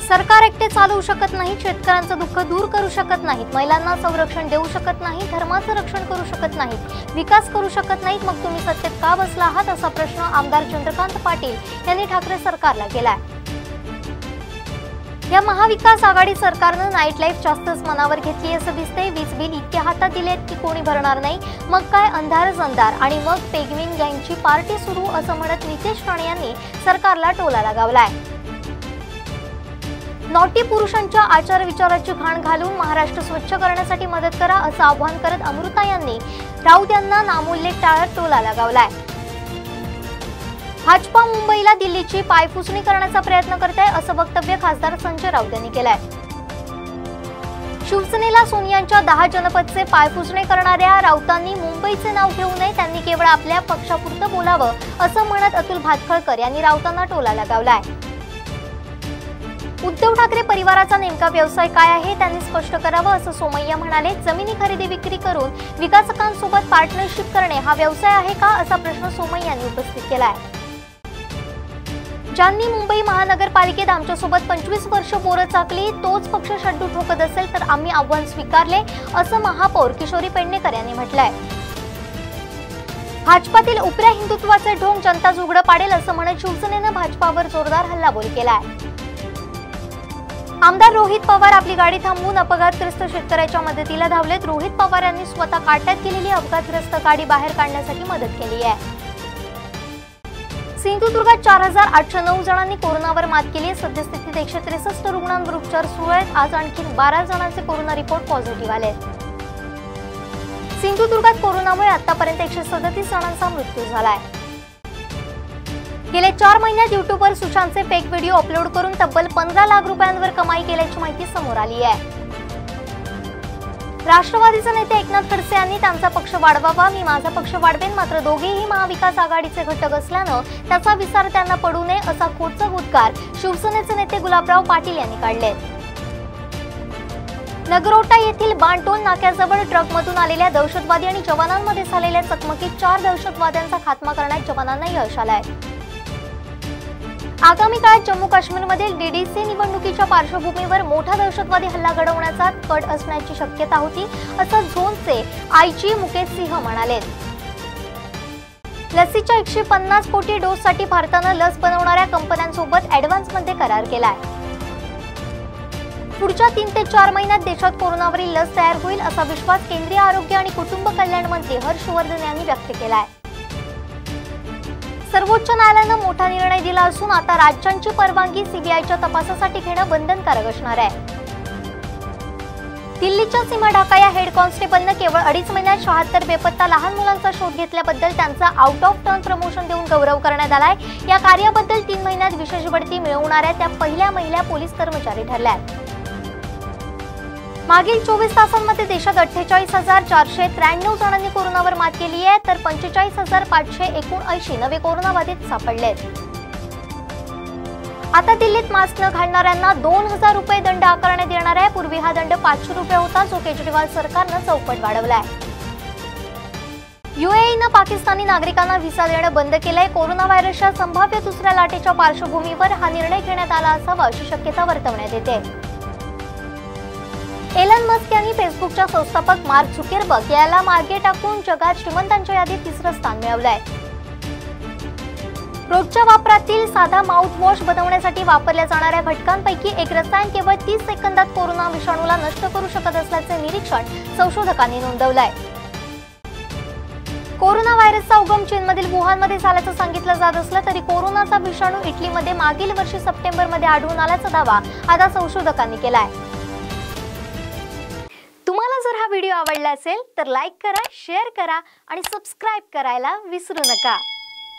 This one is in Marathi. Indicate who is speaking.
Speaker 1: सरकार एकटे चालवू शकत नाही, शेतकऱ्यांचं दुःख दूर करू शकत नाहीत, महिलांना संरक्षण देऊ शकत नाही, धर्माचं रक्षण करू शकत नाहीत, विकास करू शकत नाहीत, मग तुम्ही सत्तेत का बसला आहात असा प्रश्न आमदार चंद्रकांत पाटील यांनी ठाकरे सरकारला केलाय। या महाविकास आघाडी सरकारनं नाईट लाईफ जास्तच मनावर घेतली असं दिसते। वीज बिल इतके हातात दिलेत की कोणी भरणार नाही, मग काय अंधारच अंधार आणि मग पेगविन गँगची पार्टी सुरू असं म्हणत नितेश राणे यांनी सरकारला टोला लगावलाय। नॉटी पुरुषांच्या आचार विचाराची घाण घालून महाराष्ट्र स्वच्छ करण्यासाठी मदत करा असं आवाहन करत अमृता यांनी राऊत यांना नामूल्य टाळत टोला लगावलाय। भाजपा मुंबईला दिल्लीची पायपुसणी करण्याचा प्रयत्न करत आहे असं वक्तव्य खासदार संजय राऊत यांनी केलंय। शिवसेनेला सोनियांच्या 10 जनपदचे पायपुसणी करणाऱ्या राऊतांनी मुंबईचे नाव घेऊ नये, त्यांनी केवळ आपल्या पक्षापुरतं बोलावं असं म्हणत अतुल भातखळकर यांनी राऊतांना टोला लगावलाय। उद्धव ठाकरे परिवाराचा नेमका व्यवसाय काय आहे त्यांनी स्पष्ट करावं असं सोमय्या म्हणाले। जमिनी खरेदी विक्री करून विकासकांसोबत पार्टनरशिप करणे हा व्यवसाय आहे का असा प्रश्न सोमय्या यांनी उपस्थित केलाय। ज्यांनी मुंबई महानगरपालिकेत आमच्यासोबत 25 वर्ष बोरं चाकली, तोच पक्ष शड्डू ठोकत असेल तर आम्ही आव्हान स्वीकारले असं महापौर किशोरी पेडणेकर यांनी म्हटलंय। भाजपातील उपऱ्या हिंदुत्वाचे ढोंग जनता उघड पाडेल असं म्हणत शिवसेनेनं भाजपावर जोरदार हल्लाबोल केलाय। आमदार रोहित पवार आपली गाडी थांबवून अपघातग्रस्त शेतकऱ्याच्या मदतीला धावलेत। रोहित पवार यांनी स्वतः काट्यात गेलेली अपघातग्रस्त गाडी बाहेर काढण्यासाठी मदत केली आहे। सिंधुदुर्गात 4809 जणांनी कोरोनावर मात केली आहे। सद्यस्थितीत 163 रुग्णांवर उपचार सुरू आहेत। आज आणखी 12 जणांचे कोरोना रिपोर्ट पॉझिटिव्ह आले। सिंधुदुर्गात कोरोनामुळे आतापर्यंत 137 जणांचा मृत्यू झालाय। गेल्या 4 महिन्यात युट्यूबवर सुशांतचे फेक व्हिडिओ अपलोड करून तब्बल 15 लाख रुपयांवर कमाई केल्याची माहिती समोर आली आहे। राष्ट्रवादीचे नेते एकनाथ खडसे यांनी त्यांचा पक्ष वाढवावा, मी माझा पक्ष वाढवेन, मात्र दोघेही महाविकास आघाडीचे घटक असल्यानं त्याचा विसर त्यांना पडू नये असा खोचक उद्गार शिवसेनेचे नेते गुलाबराव पाटील यांनी काढले। नगरोटा येथील बाणटोल नाक्याजवळ ट्रकमधून आलेल्या दहशतवादी आणि जवानांमध्ये झालेल्या चकमकीत 4 दहशतवाद्यांचा खात्मा करण्यात जवानांना यश आलंय। आगामी काळात जम्मू काश्मीरमधील डीडीसी निवडणुकीच्या पार्श्वभूमीवर मोठा दहशतवादी हल्ला घडवण्याचा कट असण्याची शक्यता होती असं झोनचे आयजी मुकेश सिंह म्हणाले। लसीच्या 150 कोटी डोससाठी भारतानं लस बनवणाऱ्या कंपन्यांसोबत ॲडव्हान्समध्ये करार केलाय। पुढच्या 3 ते 4 महिन्यात देशात कोरोनावरील लस तयार होईल असा विश्वास केंद्रीय आरोग्य आणि कुटुंब कल्याण मंत्री हर्ष वर्धन यांनी व्यक्त केलाय। सर्वोच्च न्यायालयानं मोठा निर्णय दिला असून आता राज्यांची परवानगी सीबीआयच्या तपासासाठी घेणं बंधनकारक असणार आहे। दिल्लीच्या सीमा ढाका या हेड कॉन्स्टेबलनं केवळ 2.5 महिन्यात 76 बेपत्ता लहान मुलांचा शोध घेतल्याबद्दल त्यांचा आउट ऑफ टर्न प्रमोशन देऊन गौरव करण्यात आलाय। या कार्याबद्दल 3 महिन्यात विशेष बढती मिळवणाऱ्या त्या पहिल्या महिला पोलीस कर्मचारी ठरल्या। मागील 24 तासांमध्ये देशात 48,493 जणांनी कोरोनावर मात केली आहे, तर 45,579 नवे कोरोनाबाधित सापडलेत। आता दिल्लीत मास्क न घालणाऱ्यांना 2000 रुपये दंड आकारण्यात येणार आहे। पूर्वी हा दंड 500 रुपये होता, जो केजरीवाल सरकारनं चौपट वाढवलाय। यूएईनं पाकिस्तानी नागरिकांना व्हिसा देणं बंद केलंय। कोरोना व्हायरसच्या संभाव्य दुसऱ्या लाटेच्या पार्श्वभूमीवर हा निर्णय घेण्यात आला असावा अशी शक्यता वर्तवण्यात येते। एलन मस्क यांनी फेसबुकच्या संस्थापक मार्क झुकरबर्ग याला मागे टाकून जगात श्रीमंतांच्या यादीत 3रं स्थान मिळवलंय। रोजच्या वापरातील साधा माउथ वॉश बनवण्यासाठी वापरल्या जाणाऱ्या घटकांपैकी एक रसायन केवळ 30 सेकंदात कोरोना विषाणूला नष्ट करू शकत असल्याचे निरीक्षण संशोधकांनी नोंदवलंय। कोरोना व्हायरसचा उगम चीनमधील वुहानमध्ये झाल्याचं सांगितलं जात असलं तरी कोरोनाचा विषाणू इटलीमध्ये मागील वर्षी सप्टेंबरमध्ये आढळून आल्याचा दावा आता संशोधकांनी केलाय। तुम्हाला जर हा व्हिडिओ आवडला असेल तर लाईक करा, शेअर करा आणि सबस्क्राइब करायला विसरू नका।